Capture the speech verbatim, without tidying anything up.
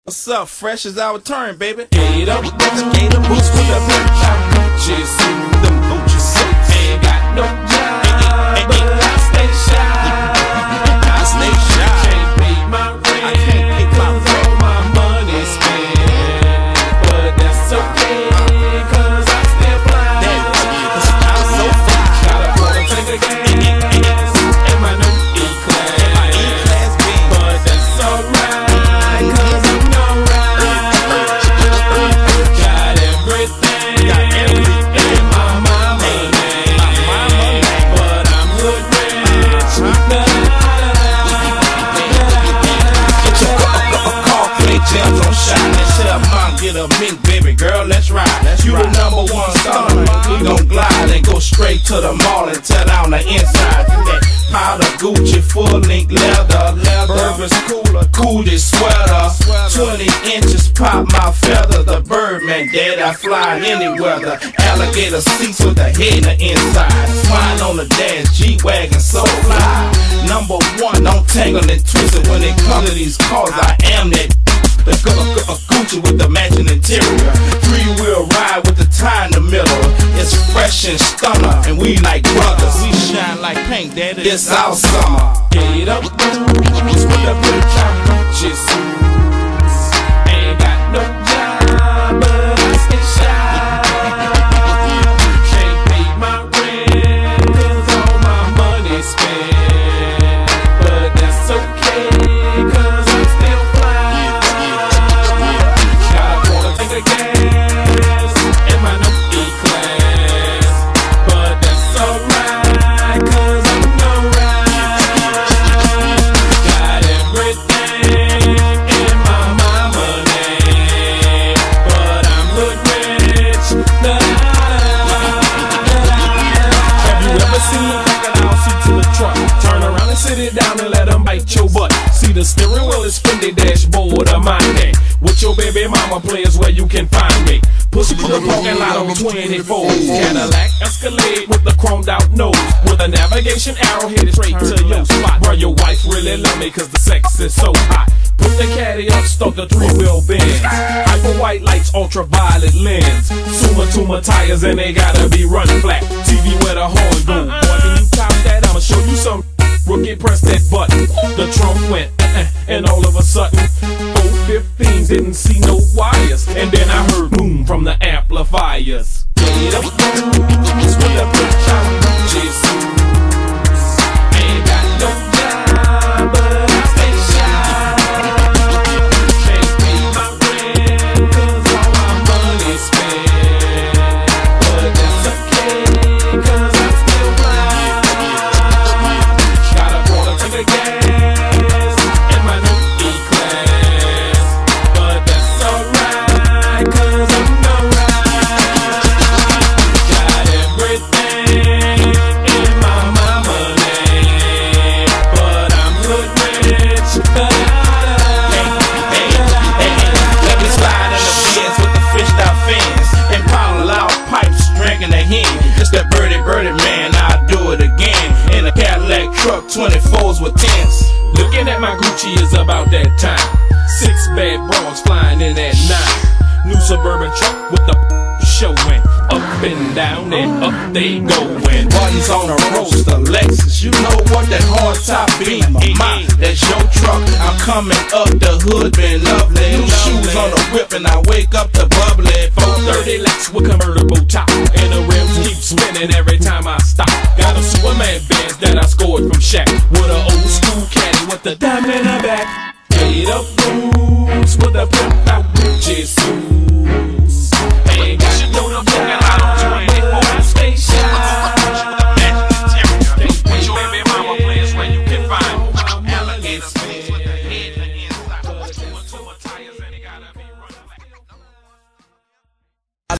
What's up? Fresh is our turn, baby. Gator boots, gator boots with a bitch out Gucci suit. Them Gucci suits. Ain't got no job, but I stay shy. I stay shy. Can't pay my rent, I can't pay my cause rent. all my money spent. But that's okay, cause I'm still fly. Cause I'm so fly. Got a quarter tank of gas in my new E-Class. My E-Class Benz. But that's alright, cause I'm got everything, Got everything. in my mama name, My mama name. but I'm good rich. Da, da, Get your car, play jams on shine and tell mom get a mink, baby girl, let's ride. You the number one stunner, we gon' glide and go straight to the mall and tear down the inside. That powder Gucci full length leather, Burberry's cooler, Coogee sweater, twenty inches pop my feather. The Birdman, dad, I fly any weather. Alligator seats with the head in the inside. Swine on the dash, G-Wagon so fly. Number one, don't tangle and twist it when it comes to these cars. I am that. The gu gu Gucci with the matching interior. Three-wheel ride with the tie in the middle. It's fresh and stunner, and we like brothers. We shine like paint, daddy. It's our summer. Get up, boots with a bitch out Gucci suits. Ain't got no job, but I stay shy. Can't pay my rent, cause all my money spent. But that's okay, cause I'm still fly. Got a quarter tank of gas in my new E-Class. But that's alright, cause I'm alright. Got everything in my mama name, but I'm good rich. Da, da, da, da. Have you ever seen a crocodile seats in the truck? Turn around and sit it down and let them bite your butt. See the steering wheel is Fendi dashboard of my neck. With your baby mama players where you can find me. Push to the parking lot on twenty-four. Cadillac Escalade with the chromed out nose, with a navigation arrow headed straight to your spot. Where your wife really love me cause the sex is so hot. Put the caddy up, start the three-wheel Benz. Hyper white lights, ultraviolet lens. Suma Tuma tires and they gotta be run flat. T V where the horn go. Boy, can you top that? I'ma show you some. Rookie, press that button. The trunk went, uh-uh, and all of a sudden, four fifteens didn't see no wires. And then I heard boom from the amplifiers. Get up, boots with a bitch out Gucci suits. Ain't got no job, but I stay shy. Can't pay my rent, cause all my money spent. But that's okay, cause I'm still fly. Got a quarter tank of gas in my new E-Class. But that's alright, cause I'm alright. Got everything in my mama name, but I'm good rich. Da, da, Hey, hey, hey, let me slide in the Benz with the fished out fins and pound loud pipes, drinking a hen. It's that birdie, birdie man, I'll do it again. In a Cadillac truck, twenty-fours with tents. Looking at my Gucci is about that time. Six bad bras flying in at nine. New suburban truck with the showing. Up and down and up they going. Buttons on a roaster, Lexus. You know what that hard top be? My, that's your truck. I'm coming up the hood, been lovely. New shoes on the whip and I wake up the bubbly. four thirty Lex with convertible top, and the rims keep spinning every time I stop. Got a Superman Benz that I scored from Shaq, with an old school caddy with the diamond in the back. Gator boots with a pimp out Gucci suit.